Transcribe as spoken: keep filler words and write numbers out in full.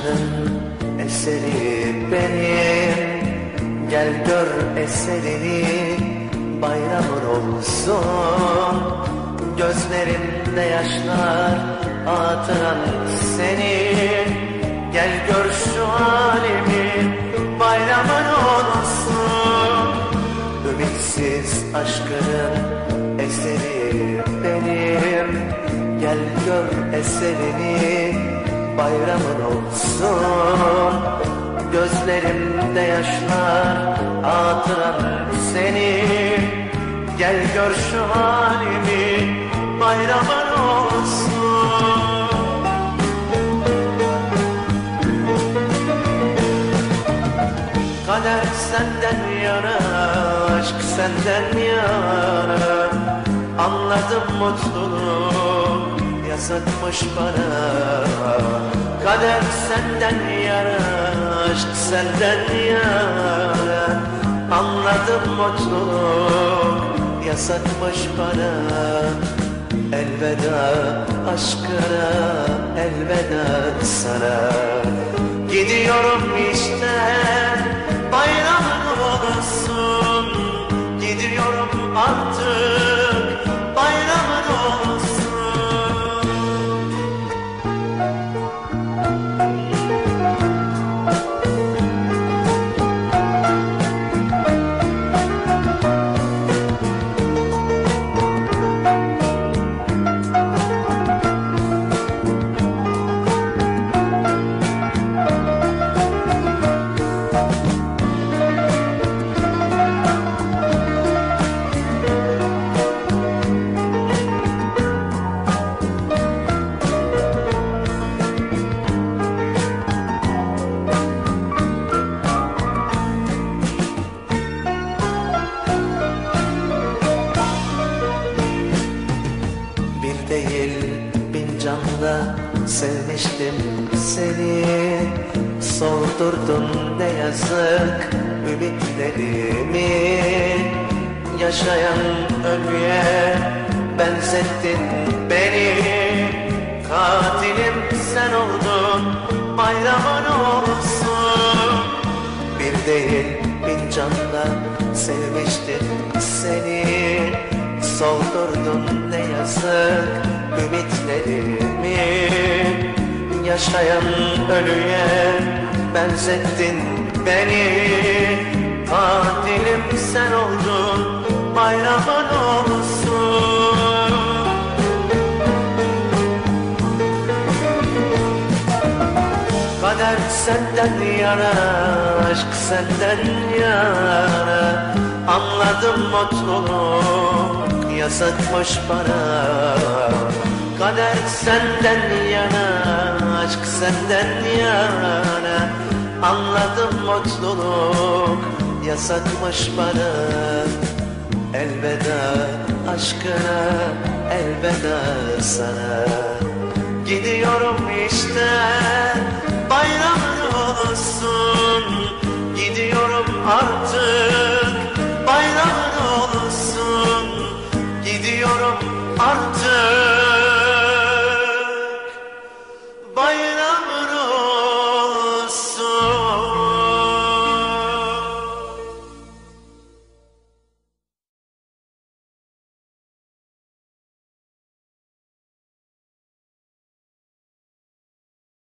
aşkının eseri benim. Gel gör eserini, bayramın olsun. Gözlerimde yaşlar, hatıran senin. Gel gör şu halimi, bayramın olsun. Ümitsiz aşkının eseri benim. Gel gör eserini, bayramın olsun. Gözlerimde yaşlar, hatıran senin. Gel gör şu halimi, bayramın olsun. Kader senden yana, aşk senden yana. Anladım mutluluğu, yasakmış bana. Kader senden yana, aşk senden yana. Anladım mutluluk, yasakmış bana. Elveda aşkına, elveda sana. Gidiyorum işte, bayramın olsun. Gidiyorum artık, bayramın olsun. Değil bin canla sevmiştim seni. Soldurdun ne yazık ümitlerimi. Yaşayan ölüye benzettin beni. Katilim sen oldun, bayramın olsun. Bir değil bin canla sevmiştim seni. Soldurdun ne yazık ümitlerimi. Yaşayan ölüye benzettin beni. Katilim sen oldun, bayramın olsun. Kader senden yana, aşk senden yana. Anladım mutluluk, yasakmış bana. Kader senden yana, aşk senden yana. Anladım mutluluk, yasakmış bana. Elveda aşkına, elveda sana. Gidiyorum işte, bayram